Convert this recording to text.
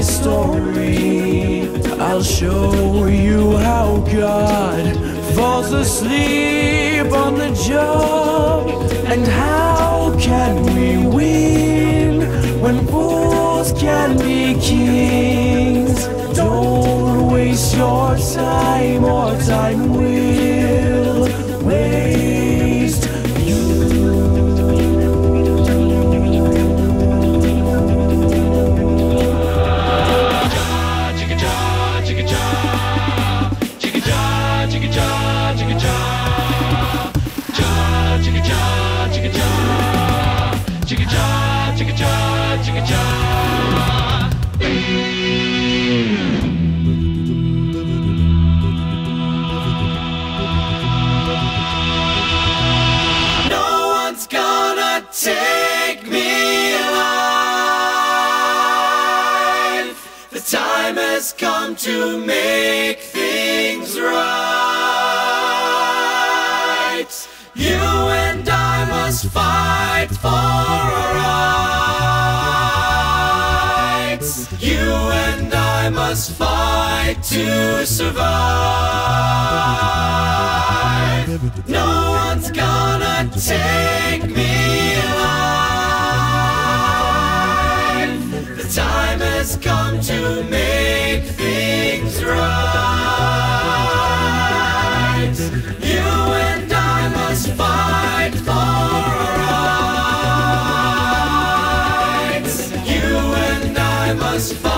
story. I'll show you how God falls asleep on the job. And how can we win when fools can be kings? Don't waste your time, or time will waste you. Take me alive. The time has come to make things right. You and I must fight for our rights. You and I must fight to survive. No one's gonna take me alive. The time has come to make things right. You and I must fight for our rights. You and I must fight.